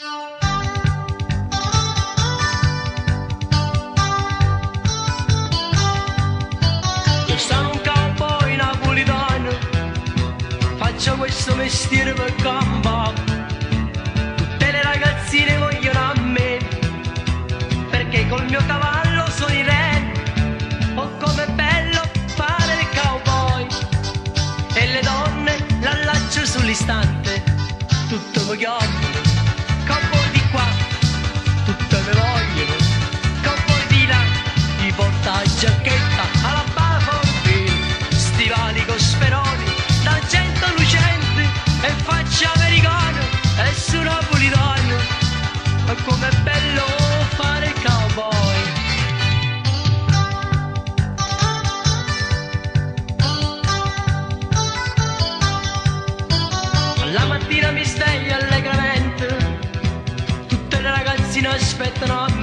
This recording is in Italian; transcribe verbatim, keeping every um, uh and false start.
Io sono un cowboy napolitano, faccio questo mestiere per gamba. Tutte le ragazzine vogliono a me, perché col mio cavallo sono i re. Oh, com'è bello fare il cowboy, e le donne l'allaccio sull'istante. Tutto mi chiamano cowboy di qua, tutte me vogliono cowboy di là. Ti porta la giacchetta alla Buffalo, stivali con speroni d'argento lucente e faccia americano e su napolitano. Ma com'è bello fare il cowboy. La mattina mi sveglio allegramente, tutte le ragazzine aspettano a me.